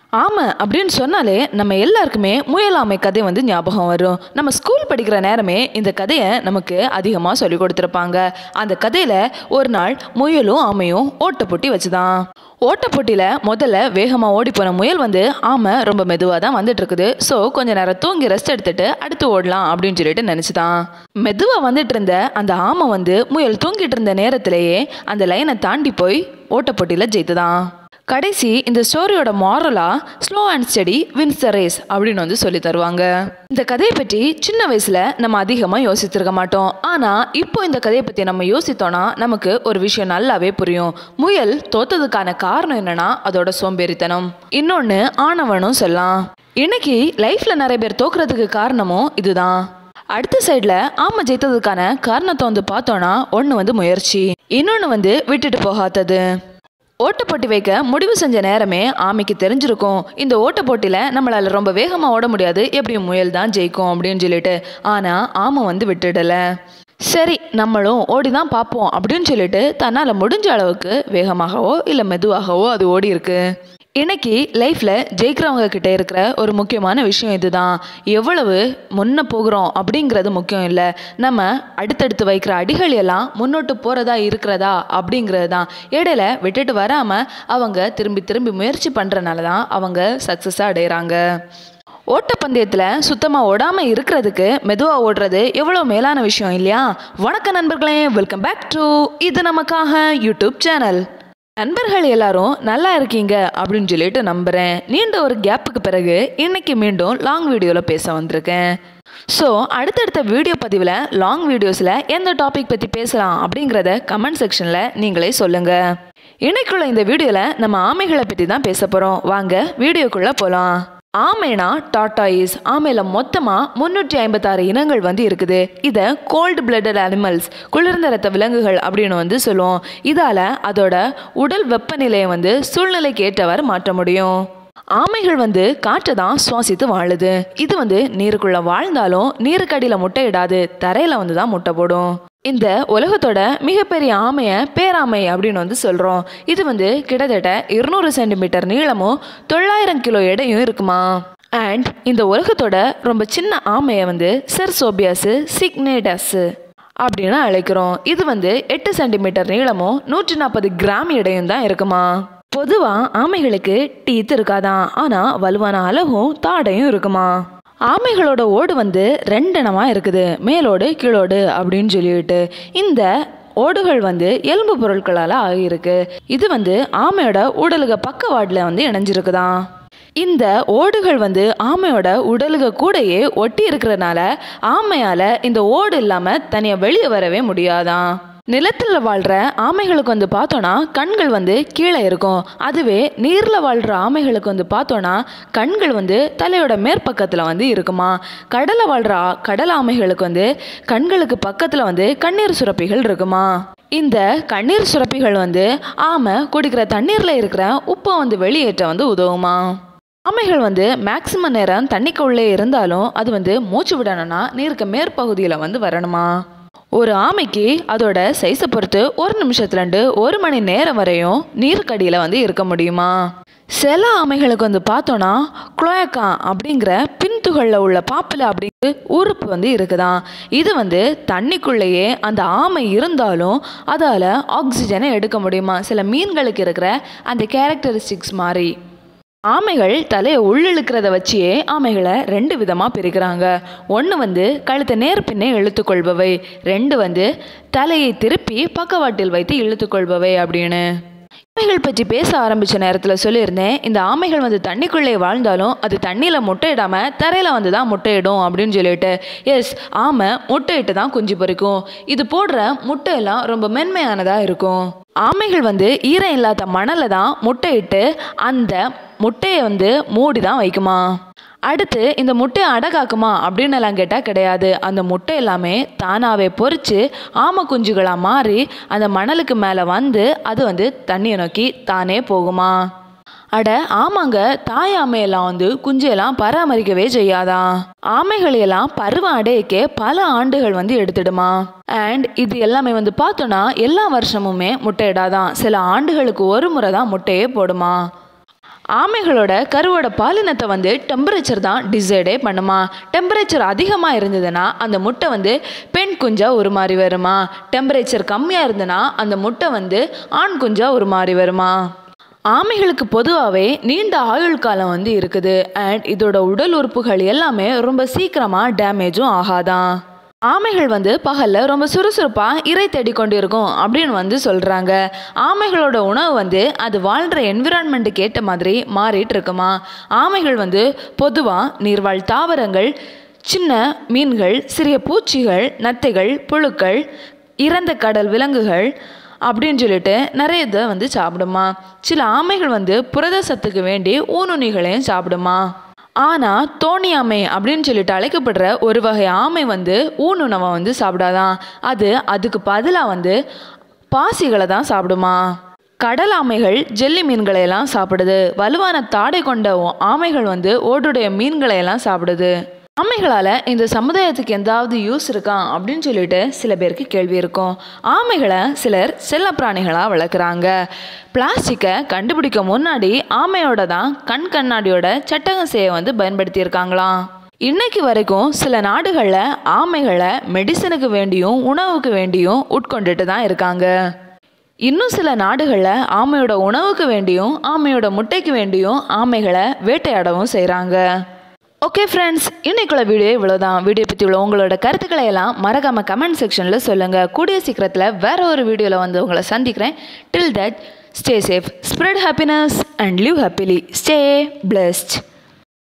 ஆமை அப்படின்னு சொன்னாலே நம்ம எல்லாருக்குமே முயல் ஆமை கதை வந்து ஞாபகம் வரும். நம்ம ஸ்கூல் படிக்கிற நேரமே இந்த கதையை நமக்கு அதிகமாக சொல்லி கொடுத்துருப்பாங்க. அந்த கதையில் ஒரு நாள் முயலும் ஆமையும் ஓட்ட போட்டி வச்சுதான். ஓட்டப்போட்டியில் முதல்ல வேகமாக ஓடி போன முயல் வந்து ஆமை ரொம்ப மெதுவாக தான் வந்துட்டு இருக்குது. ஸோ கொஞ்ச நேரம் தூங்கி ரெஸ்ட் எடுத்துட்டு அடுத்து ஓடலாம் அப்படின்னு சொல்லிட்டு நினச்சிதான். மெதுவாக வந்துட்டு இருந்த அந்த ஆமை வந்து முயல் தூங்கிட்டு இருந்த நேரத்திலேயே அந்த லைனை தாண்டி போய் ஓட்டப்போட்டியில் ஜெயித்துதான். கடைசி இந்த ஸ்டோரியோட மாரலா slow and steady wins the race அப்படின்னு வந்து சொல்லி தருவாங்க. இந்த கதையை பற்றி சின்ன வயசுல நம்ம அதிகமாக யோசிச்சிருக்க மாட்டோம். ஆனால் இப்போ இந்த கதையை பற்றி நம்ம யோசித்தோன்னா நமக்கு ஒரு விஷயம் நல்லாவே புரியும். முயல் தோத்ததுக்கான காரணம் என்னன்னா அதோட சோம்பேறித்தனம், இன்னொன்று ஆணவனும் சொல்லலாம். இன்னைக்கு லைஃப்ல நிறைய பேர் தோக்குறதுக்கு காரணமும் இதுதான். அடுத்த சைடில் ஆமை ஜெயித்ததுக்கான காரணத்தை வந்து பார்த்தோன்னா ஒன்று வந்து முயற்சி, இன்னொன்று வந்து விட்டுட்டு போகாதது. ஓட்டப்போட்டி வைக்க முடிவு செஞ்ச நேரமே ஆமைக்கு தெரிஞ்சிருக்கும் இந்த ஓட்டப்போட்டியில் நம்மளால் ரொம்ப வேகமாக ஓட முடியாது, எப்படியும் முயல் தான் ஜெயிக்கும் அப்படின்னு சொல்லிட்டு. ஆனால் ஆமை வந்து விட்டுடலை. சரி நம்மளும் ஓடி தான் பார்ப்போம் அப்படின்னு சொல்லிட்டு தன்னால் முடிஞ்ச அளவுக்கு வேகமாகவோ இல்லை மெதுவாகவோ அது ஓடி இருக்கு. இன்னைக்கு லைஃப்பில் ஜெயிக்கிறவங்க கிட்டே இருக்கிற ஒரு முக்கியமான விஷயம் இதுதான். எவ்வளவு முன்ன போகிறோம் அப்படிங்கிறது முக்கியம் இல்லை, நம்ம அடுத்தடுத்து வைக்கிற அடிகள் எல்லாம் முன்னோட்டு போகிறதா இருக்கிறதா அப்படிங்கிறது தான். இடையில விட்டுட்டு வராமல் அவங்க திரும்பி திரும்பி முயற்சி பண்ணுறனால தான் அவங்க சக்ஸஸாக அடைகிறாங்க. ஓட்டப்பந்தயத்தில் சுத்தமாக ஓடாமல் இருக்கிறதுக்கு மெதுவாக ஓடுறது எவ்வளோ மேலான விஷயம் இல்லையா? வணக்கம் நண்பர்களே, வெல்கம் பேக் டு இது நமக்காக யூடியூப் சேனல். நண்பர்கள் எல்லாரும் நல்லா இருக்கீங்க அப்படின்னு சொல்லிட்டு நம்புகிறேன். நீண்ட ஒரு கேப்புக்கு பிறகு இன்னைக்கு மீண்டும் லாங் வீடியோவில் பேச வந்திருக்கேன். ஸோ அடுத்தடுத்த வீடியோ பதிவில் லாங் வீடியோஸில் எந்த டாபிக் பற்றி பேசலாம் அப்படிங்கிறத கமெண்ட் செக்ஷனில் நீங்களே சொல்லுங்கள். இன்னைக்குள்ள இந்த வீடியோவில் நம்ம ஆமைகளை பற்றி தான் பேச போகிறோம். வாங்க வீடியோக்குள்ளே போகலாம். ஆமைனா டார்டாயிஸ். ஆமையில் மொத்தமாக 356 இனங்கள் வந்து இருக்குது. இதை கோல்டு பிளட்டட் அனிமல்ஸ், குளிர்ந்த ரத்த விலங்குகள் அப்படின்னு வந்து சொல்லுவோம். இதால் அதோட உடல் வெப்பநிலையை வந்து சூழ்நிலைக்கு ஏற்றவாறு மாற்ற முடியும். ஆமைகள் வந்து காற்றை தான் சுவாசித்து வாழுது. இது வந்து நீருக்குள்ள வாழ்ந்தாலும் நீருக்கடியில் முட்டையிடாது, தரையில் வந்து தான் முட்டை போடும். இந்த உலகத்தோட மிகப்பெரிய ஆமையை பேராமை அப்படின்னு வந்து சொல்கிறோம். இது வந்து கிட்டத்தட்ட 200 சென்டிமீட்டர் நீளமும் 900 கிலோ எடையும் இருக்குமா. அண்ட் இந்த உலகத்தோட ரொம்ப சின்ன ஆமையை வந்து செர்சோபியாஸ் சிக்னேடஸ் அப்படின்னு அழைக்கிறோம். இது வந்து 8 சென்டிமீட்டர் நீளமும் 140 கிராம் எடையும் தான் இருக்குமா. பொதுவாக ஆமைகளுக்கு டீத் இருக்காதான், ஆனால் வலுவான அலகும் தாடையும் இருக்குமா. ஆமைகளோட ஓடு வந்து 2 இனமாக இருக்குது, மேலோடு கீழோடு அப்படின்னு சொல்லிட்டு. இந்த ஓடுகள் வந்து எலும்பு பொருட்களால் ஆகியிருக்கு. இது வந்து ஆமையோட உடலுக பக்கவாட்டில் வந்து இணைஞ்சிருக்குதான். இந்த ஓடுகள் வந்து ஆமையோட உடலுக கூடையே ஒட்டி இருக்கிறதுனால ஆமையால் இந்த ஓடு இல்லாமல் தனியாக வெளியே வரவே முடியாதான். நிலத்தில் வாழ்கிற ஆமைகளுக்கு வந்து பார்த்தோன்னா கண்கள் வந்து கீழே இருக்கும். அதுவே நீரில் வாழ்கிற ஆமைகளுக்கு வந்து பார்த்தோன்னா கண்கள் வந்து தலையோட மேற்பக்கத்தில் வந்து இருக்குமா. கடலில் வாழ்கிற கடல் ஆமைகளுக்கு வந்து கண்களுக்கு பக்கத்தில் வந்து கண்ணீர் சுரப்பிகள் இருக்குமா. இந்த கண்ணீர் சுரப்பிகள் வந்து ஆமை குடிக்கிற தண்ணீரில் இருக்கிற உப்பை வந்து வெளியேற்ற வந்து உதவுமா. ஆமைகள் வந்து மேக்சிமம் நேரம் தண்ணிக்கு உள்ளே இருந்தாலும் அது வந்து மூச்சு விடணும்னா நீருக்கு மேற்பகுதியில் வந்து வரணுமா. ஒரு ஆமைக்கு அதோட சைஸை பொறுத்து 1 நிமிஷத்துலேருந்து 1 மணி நேரம் வரையும் நீருக்கடியில் வந்து இருக்க முடியுமா. சில ஆமைகளுக்கு வந்து பார்த்தோன்னா குளோயக்கா அப்படிங்கிற பின்துகளில் உள்ள பாப்பில் அப்படிங்கிற உறுப்பு வந்து இருக்குதான். இது வந்து தண்ணிக்குள்ளேயே அந்த ஆமை இருந்தாலும் அதால் ஆக்சிஜனை எடுக்க முடியுமா. சில மீன்களுக்கு இருக்கிற அந்த கேரக்டரிஸ்டிக்ஸ் மாதிரி. ஆமைகள் தலையை உள்ளிழுக்கிறத வச்சியே ஆமைகளை 2 விதமாக பிரிக்கிறாங்க. ஒன்று வந்து கழுத்தை நேர் பின்னே இழுத்துக்கொள்பவை, 2 வந்து தலையை திருப்பி பக்கவாட்டில் வைத்து இழுத்துக்கொள்பவை அப்படின்னு. ஆமைகள் பற்றி பேச ஆரம்பித்த நேரத்தில் சொல்லியிருந்தேன், இந்த ஆமைகள் வந்து தண்ணிக்குள்ளே வாழ்ந்தாலும் அது தண்ணியில் முட்டையிடாமல் தரையில் வந்து தான் முட்டையிடும் அப்படின்னு சொல்லிட்டு. எஸ், ஆமை முட்டையிட்டு தான் குஞ்சு பொறிக்கும். இது போடுற முட்டையெல்லாம் ரொம்ப மென்மையானதாக இருக்கும். ஆமைகள் வந்து ஈரம் இல்லாத மணலை தான் முட்டையிட்டு அந்த முட்டையை வந்து மூடி தான் வைக்குமா. அடுத்து இந்த முட்டையை அடகாக்குமா அப்படின்னு எல்லாம் கேட்டால் கிடையாது. அந்த முட்டை எல்லாமே தானாகவே பொறிச்சு ஆமை குஞ்சுகளாக மாறி அந்த மணலுக்கு மேலே வந்து அது வந்து தண்ணியை நோக்கி தானே போகுமா. அட ஆமாங்க, தாய் ஆமையெல்லாம் வந்து குஞ்சையெல்லாம் பராமரிக்கவே செய்யாதான். ஆமைகளையெல்லாம் பருவம் அடையக்கே பல ஆண்டுகள் வந்து எடுத்துடுமா. அண்ட் இது எல்லாமே வந்து பார்த்தோன்னா எல்லா வருஷமுமே முட்டையிடாதான், சில ஆண்டுகளுக்கு ஒரு முறை தான் முட்டையே போடுமா. ஆமைகளோட கருவோட பாலினத்தை வந்து டெம்பரேச்சர் தான் டிசைடே பண்ணுமா. டெம்பரேச்சர் அதிகமாக இருந்ததுன்னா அந்த முட்டை வந்து பெண் குஞ்சா ஒரு மாதிரி வருமா. டெம்பரேச்சர் கம்மியாக இருந்ததுன்னா அந்த முட்டை வந்து ஆண் குஞ்சா ஒரு மாதிரி வருமா. ஆமைகளுக்கு பொதுவாகவே நீண்ட ஆயுள் காலம் வந்து இருக்குது. அண்ட் இதோட உடல் உறுப்புகள் எல்லாமே ரொம்ப சீக்கிரமாக டேமேஜும் ஆகாதான். ஆமைகள் வந்து பகலில் ரொம்ப சுறுசுறுப்பாக இறை தேடிக்கொண்டு இருக்கும் அப்படின்னு வந்து சொல்கிறாங்க. ஆமைகளோட உணவு வந்து அது வாழ்கிற என்விரான்மெண்ட்டுக்கு ஏற்ற மாதிரி மாறிட்டு இருக்குமா. ஆமைகள் வந்து பொதுவாக நீர்வாழ் தாவரங்கள், சின்ன மீன்கள், சிறிய பூச்சிகள், நத்தைகள், புழுக்கள், இறந்த கடல் விலங்குகள் அப்படின்னு சொல்லிட்டு நிறைய இதை வந்து சாப்பிடுமா. சில ஆமைகள் வந்து புரத சத்துக்கு வேண்டி ஊனுண்ணிகளையும் சாப்பிடுமா. ஆனால் தோணி ஆமை அப்படின்னு சொல்லிட்டு அழைக்கப்படுற ஒரு வகை ஆமை வந்து ஊனுணவை வந்து சாப்பிடாதான். அதுக்கு பதிலாக வந்து பாசிகளை தான் சாப்பிடுமா. கடல் ஆமைகள் ஜெல்லி மீன்களை எல்லாம் சாப்பிடுது. வலுவான தாடை கொண்ட ஆமைகள் வந்து ஓடுடைய மீன்களை எல்லாம் சாப்பிடுது. ஆமைகளால் இந்த சமுதாயத்துக்கு எந்தாவது யூஸ் இருக்கா அப்படின்னு சொல்லிட்டு சில பேருக்கு கேள்வி இருக்கும். ஆமைகளை சிலர் செல்ல பிராணிகளாக வளர்க்குறாங்க. பிளாஸ்டிக்கை கண்டுபிடிக்க முன்னாடி ஆமையோட தான் கண்ணாடியோட சட்டகசையை வந்து பயன்படுத்தியிருக்காங்களாம். இன்னைக்கு வரைக்கும் சில நாடுகளில் ஆமைகளை மெடிசனுக்கு வேண்டியும் உணவுக்கு வேண்டியும் உட்கொண்டுட்டு தான் இருக்காங்க. இன்னும் சில நாடுகளில் ஆமையோட உணவுக்கு வேண்டியும் ஆமையோட முட்டைக்கு வேண்டியும் ஆமைகளை வேட்டையாடவும் செய்கிறாங்க. ஓகே ஃப்ரெண்ட்ஸ், இன்னைக்குள்ள வீடியோ இவ்வளோதான். வீடியோ பற்றி உள்ள உங்களோட கருத்துக்களை எல்லாம் மறக்காமல் கமெண்ட் செக்ஷனில் சொல்லுங்கள். கூடிய சீக்கிரத்தில் வேற ஒரு வீடியோவில் வந்து உங்களை சந்திக்கிறேன். Till that, stay safe, spread happiness and live happily, stay blessed.